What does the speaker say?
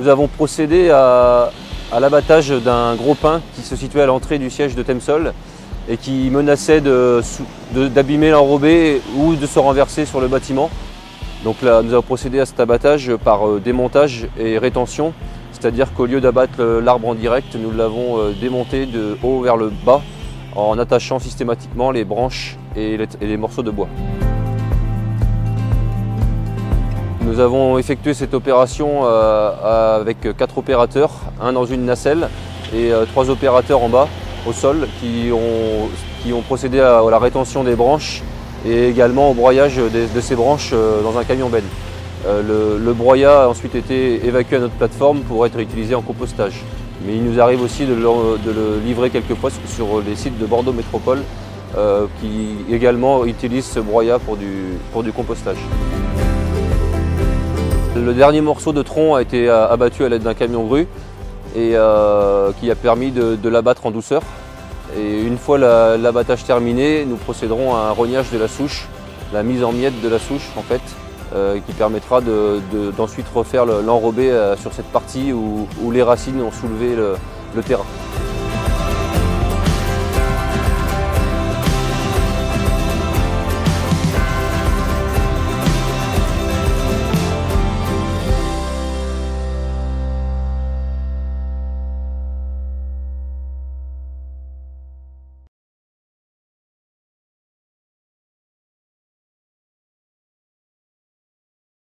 Nous avons procédé à l'abattage d'un gros pin qui se situait à l'entrée du siège de Temsol et qui menaçait d'abîmer l'enrobé ou de se renverser sur le bâtiment. Donc là, nous avons procédé à cet abattage par démontage et rétention, c'est-à-dire qu'au lieu d'abattre l'arbre en direct, nous l'avons démonté de haut vers le bas en attachant systématiquement les branches et les morceaux de bois. Nous avons effectué cette opération avec 4 opérateurs, un dans une nacelle et 3 opérateurs en bas au sol qui ont procédé à la rétention des branches et également au broyage de ces branches dans un camion benne. Le broyat a ensuite été évacué à notre plateforme pour être utilisé en compostage. Mais il nous arrive aussi de le livrer quelquefois sur les sites de Bordeaux Métropole qui également utilisent ce broyat pour du compostage. Le dernier morceau de tronc a été abattu à l'aide d'un camion grue et qui a permis de l'abattre en douceur. Et une fois l'abattage terminé, nous procéderons à un rognage de la souche, la mise en miettes de la souche en fait, qui permettra d'ensuite refaire l'enrobé sur cette partie où les racines ont soulevé le terrain.